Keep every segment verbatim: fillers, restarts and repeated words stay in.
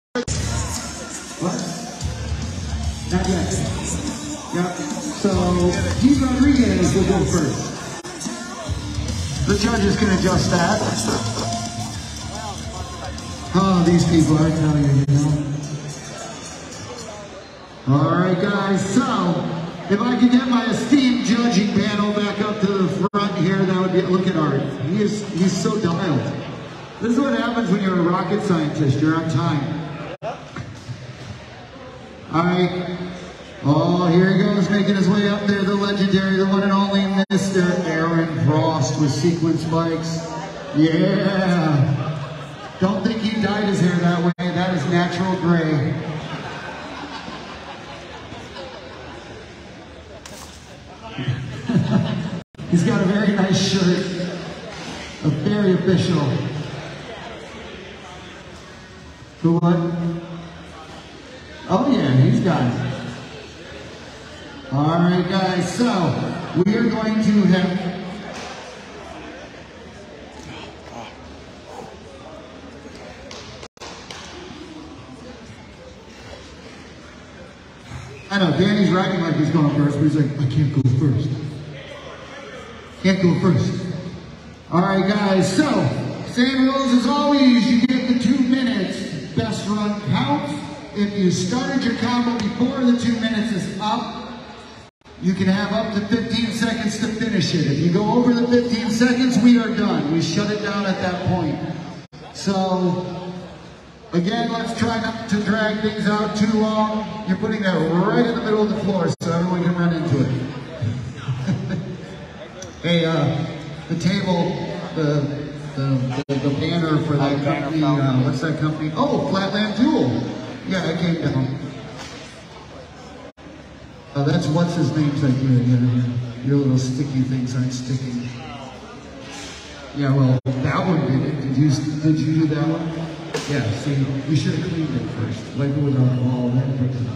What? Not yet. Yep. So, Pete Rodriguez will go first. The judges can adjust that. Oh, these people, I tell you, you know. All right, guys. So, if I could get my esteemed judging panel back up to the front here, that would be. Look at Art. He is. He's so dialed. This is what happens when you're a rocket scientist. You're on time. All right. Oh, here he goes, making his way up there, the legendary, the one and only Mister Aaron Frost with sequin spikes. Yeah. Don't think he dyed his hair that way. That is natural gray. He's got a very nice shirt. A very official. Who won? Oh yeah, he's got it. All right, guys, so we are going to have... I know, Danny's writing like he's going first, but he's like, I can't go first. Can't go first. All right, guys, so same rules as always. You get the two minutes. Best run counts. If you started your combo before the two minutes is up, you can have up to fifteen seconds to finish it. If you go over the fifteen seconds, we are done. We shut it down at that point. So, again, let's try not to drag things out too long. You're putting that right in the middle of the floor so everyone can run into it. Hey, uh, the table, the, the, the, the banner for that oh, company, uh, what's that company? Oh, Flatland Duel. Yeah, I came down. Oh, that's what's his name's idea. Yeah, yeah. Your little sticky things aren't sticking. Yeah, well, that one did it. Did you, did you do that one? Yeah, see, we should have cleaned it first. Wipe it with alcohol, then fix it.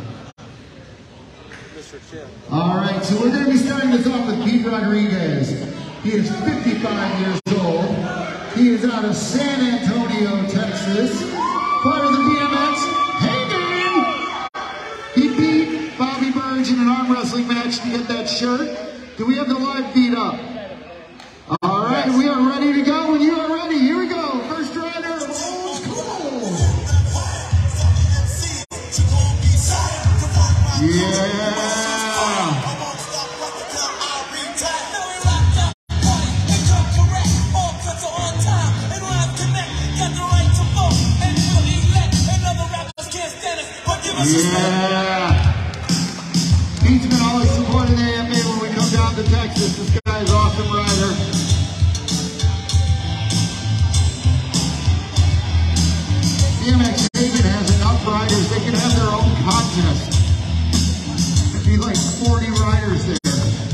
All right, so we're going to be starting this off with Pete Rodriguez. He is fifty-five years old. He is out of San Antonio, Texas. Part of the B M X. Hey, Dan! He beat Bobby Burge in an arm wrestling match to get that shirt. Do we have the live feed up? All right, we are ready to go. When you are ready, here we go. First rider, old school. Yeah. Yeah! Pete's been always supporting A F A when we come down to Texas. This guy is an awesome rider. B M X Haven has enough riders, they can have their own contest. There'd be like forty riders there.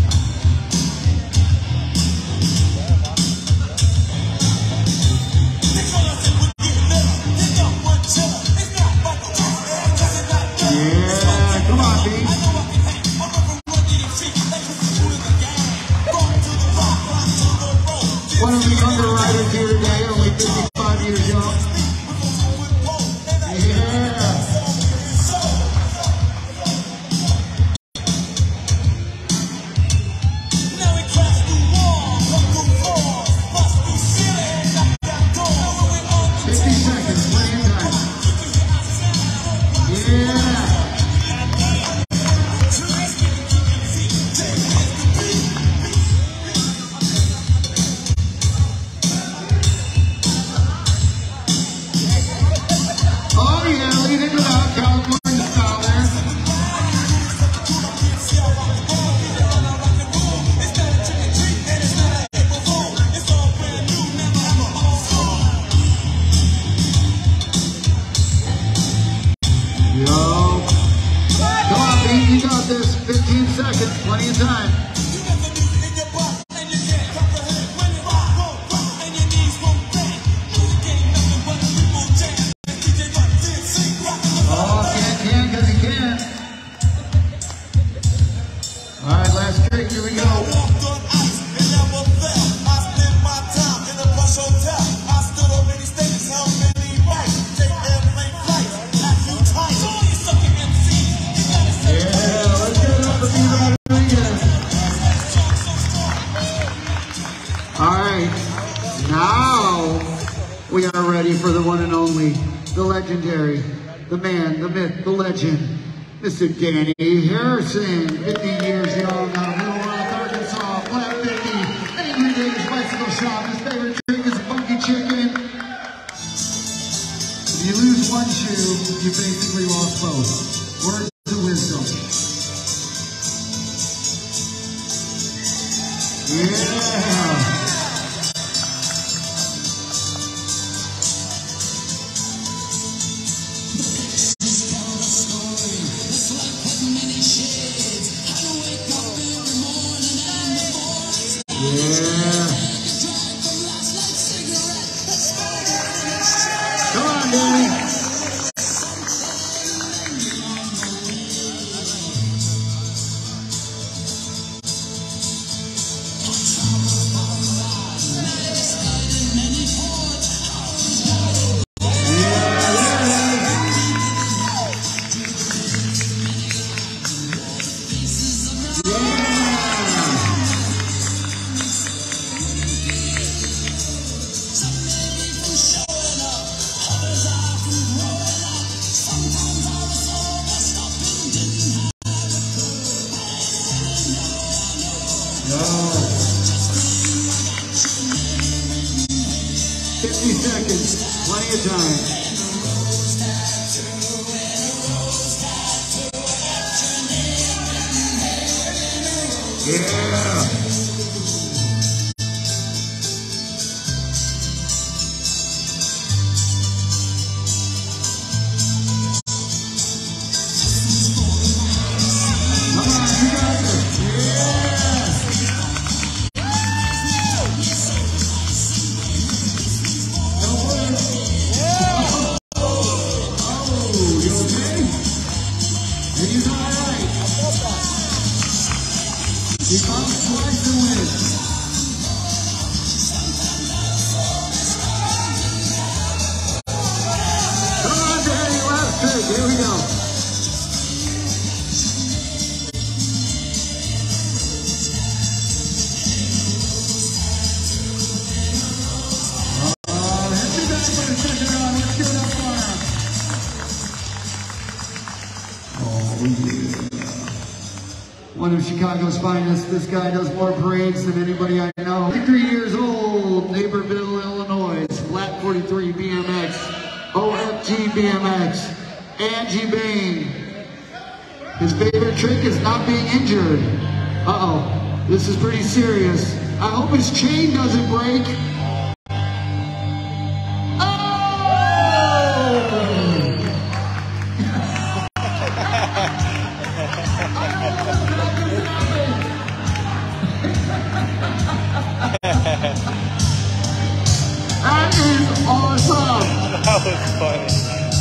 One of the younger riders here today, only fifty-five years young. Yeah. fifty seconds, plenty of time. Yeah. fifteen seconds, plenty of time. Oh, can't, can, because he can. All right, last trick, here we go. We are ready for the one and only, the legendary, the man, the myth, the legend, Mister Danny Harrison, fifty years young, out of Little Rock, Arkansas, Flat fifty, Angry Dave's Bicycle Shop. His favorite drink is funky chicken. If you lose one shoe, you basically lost both. Words of wisdom. Yeah. fifty seconds, plenty of time. Yeah. He comes twice to win. Come on, Danny, last pick. Here we go. Uh, hit you back for the second round. Let's give it up for him. Oh, yeah. One of Chicago's finest. This guy does more parades than anybody I know. fifty-three years old, Naperville, Illinois. Flat forty-three B M X, O F G B M X, Angie Bain. His favorite trick is not being injured. Uh-oh, this is pretty serious. I hope his chain doesn't break. That is awesome! That was funny.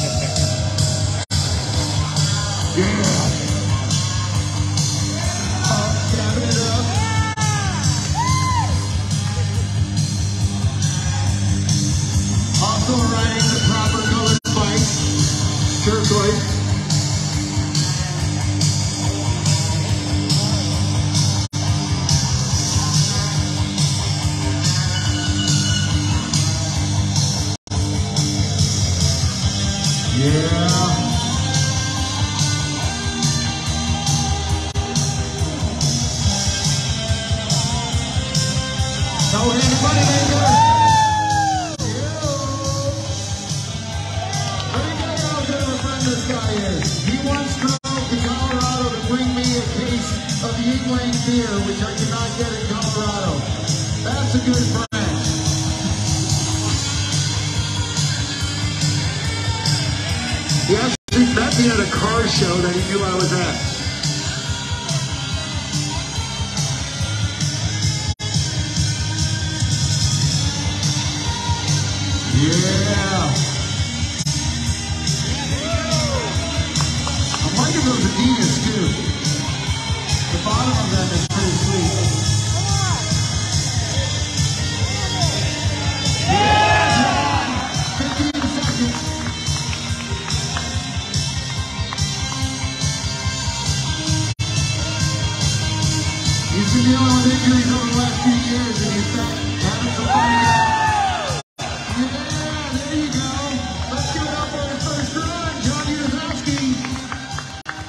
Yeah. Uh, dabbing it up. Also riding the proper colored bike. Turquoise. Yeah. No anybody maker. Let me tell you how good of a friend this guy is. He once drove to Colorado to bring me a case of Yingling beer, which I cannot get in Colorado. That's a good friend. He actually met me at a car show that he knew I was at. Yeah. I'm liking those Adidas too. The bottom of them is pretty sweet. Yeah. fifteen seconds.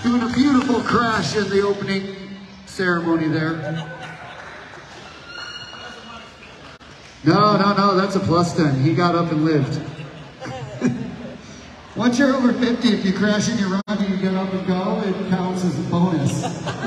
doing a beautiful crash in the opening ceremony there. No, no, no, that's a plus ten. He got up and lived. Once you're over fifty, if you crash in your run and you get up and go, it counts as a bonus.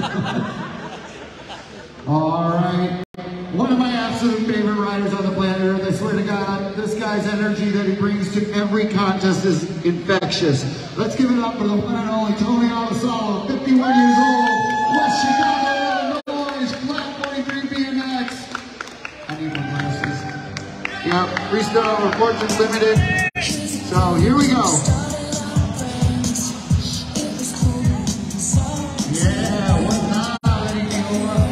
All right. One of my absolute favorite riders on the planet Earth. I swear to God, this guy's energy that he brings to every contest is infectious. Let's give it up for the one and only Tony Alasalo, fifty-one years old, West Chicago, Illinois, Flat forty-three B M X. I need my glasses. Yeah, freestyle over Fortune Limited. So here we go. Yeah, what's not anymore?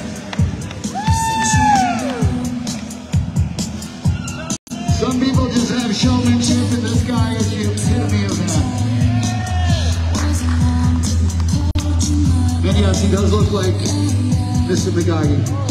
Some people just have showmanship, and this guy is the epitome of that. And yes, he does look like Mister McGaggy.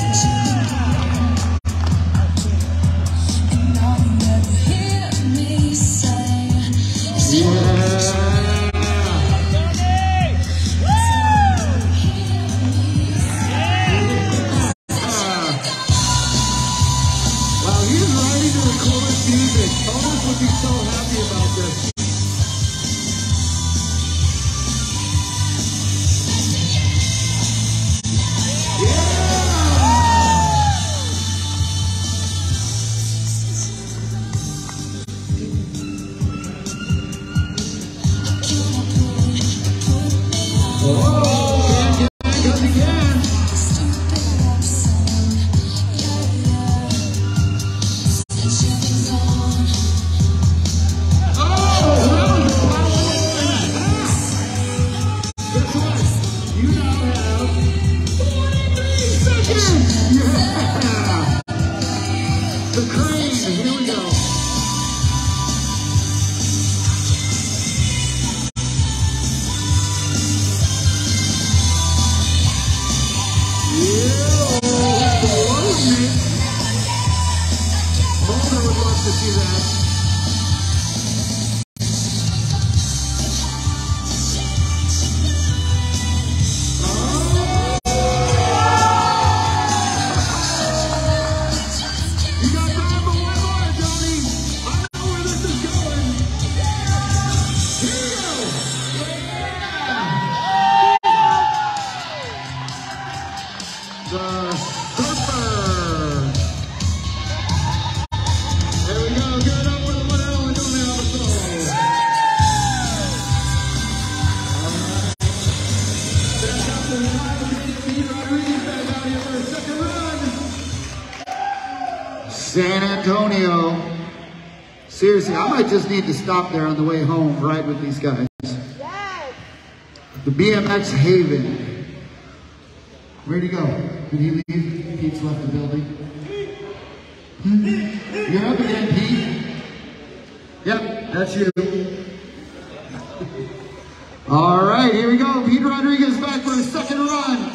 San Antonio. Seriously, I might just need to stop there on the way home, ride with these guys. Yes. The B M X Haven. Where'd he go? Did he leave? Pete's left the building. Hmm? You're up again, Pete. Yep, that's you. All right, here we go. Pete Rodriguez back for his second run.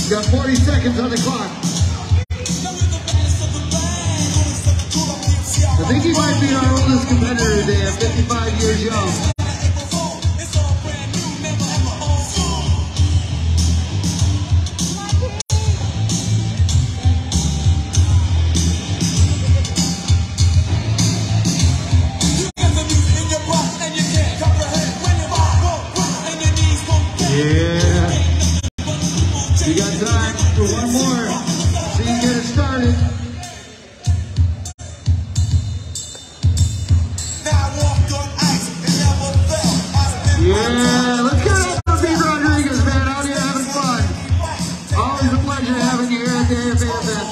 You got forty seconds on the clock. I think he might be our oldest competitor today at fifty-five years young. Yeah. You got time for one more. So you get it started. Yeah, let's get up for Pete Rodriguez, man. Out here having fun. Always a pleasure having you here at the A F A event.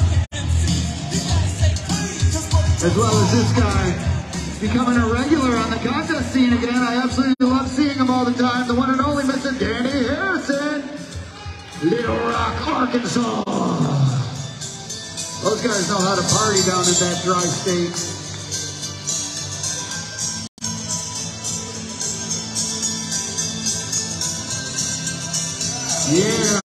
As well as this guy. Becoming a regular on the contest scene again. I absolutely love seeing him all the time. The one and only Mister Danny Harrison. Little Rock, Arkansas. Those guys know how to party down in that dry state. Yeah.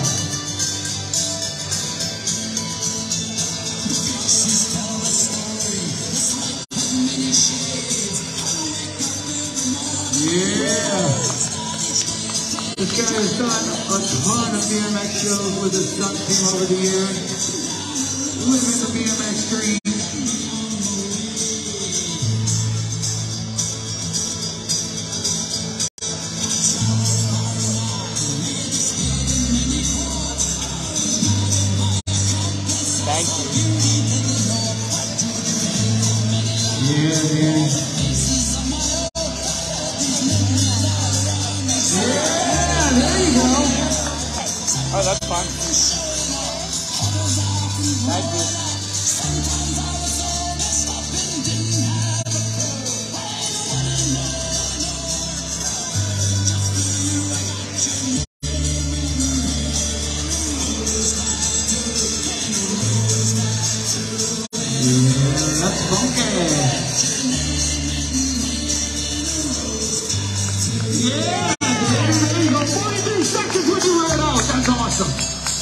Yeah. This guy has done a ton of B M X shows with his stunt team over the years. Living the B M X dream. Thank you. Yeah, Danny. Oh, that's fun. Thank you. Yeah, that's funky. Yeah, there you go. forty-three seconds when you wear it out. That's awesome.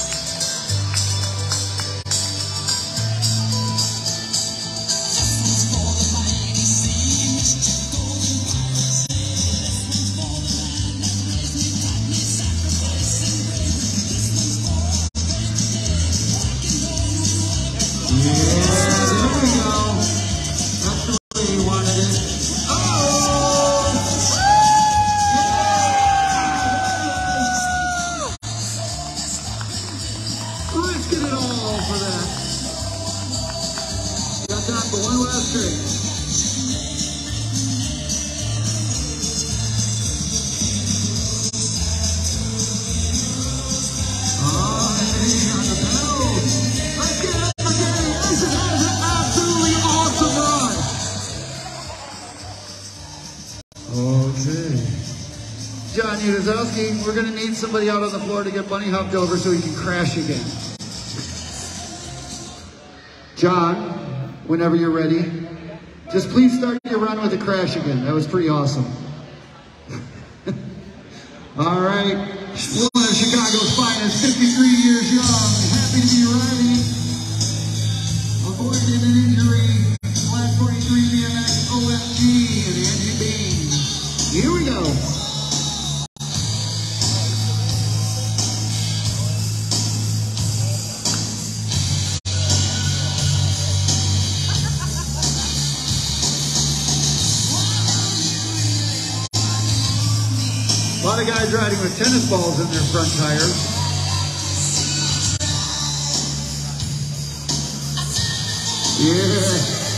We're going to need somebody out on the floor to get bunny hopped over so he can crash again. John, whenever you're ready, just please start your run with a crash again. That was pretty awesome. All right, one of Chicago's finest, fifty-three years young, happy to be riding. Avoiding an injury, Class forty-three B M X O M G and Angie Bean. Here we go. A lot of guys riding with tennis balls in their front tires. Yeah.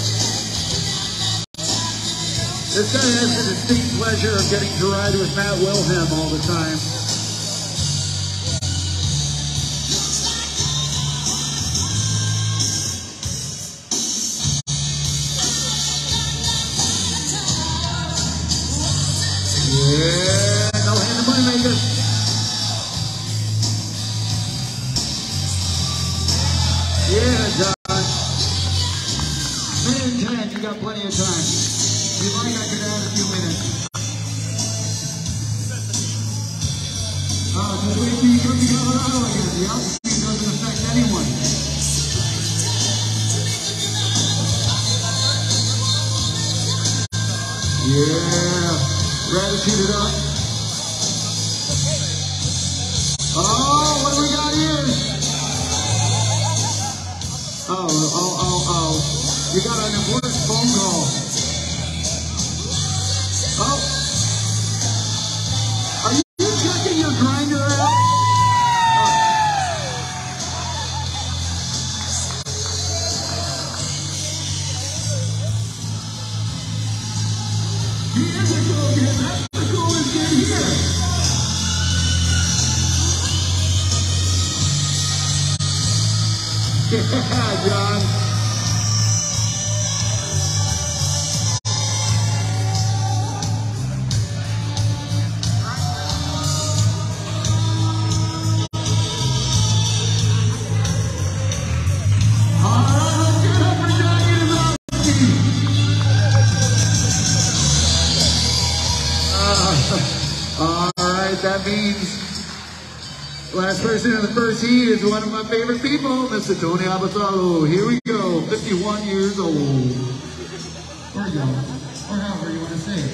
This guy has the distinct pleasure of getting to ride with Matt Wilhelm all the time. Yeah, no hand of money maker. Yeah, John. Minute ten, you got plenty of time. If you like, I could add a few minutes. Oh, just wait till you come together. throttle again. The altitude doesn't affect anyone. Yeah. Gratitude it up. Oh, what do we got here? Oh, oh, oh, oh. You got an important phone call. Oh. Are you checking your grinder out? Here's the goal, man. That's the goal is get here. Yeah, John. That means last person in the first heat is one of my favorite people, Mister Tony Abasalo. Here we go, fifty-one years old. Or young, or however you want to say it.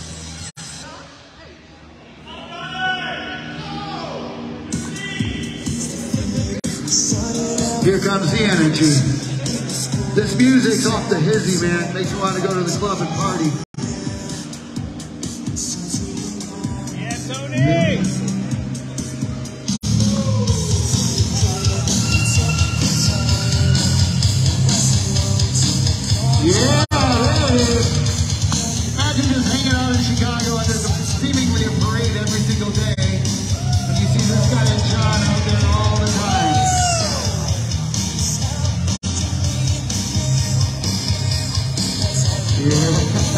Here comes the energy. This music's off the hizzy, man. Makes you want to go to the club and party. Tony! Yeah, there it is. Imagine just hanging out in Chicago under the seemingly a parade every single day. And you see this guy and John out there all the time. Yeah.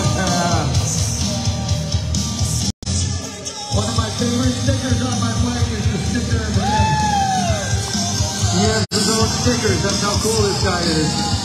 One of my favorite stickers on my bike is the sticker of red. He has his own stickers. That's how cool this guy is.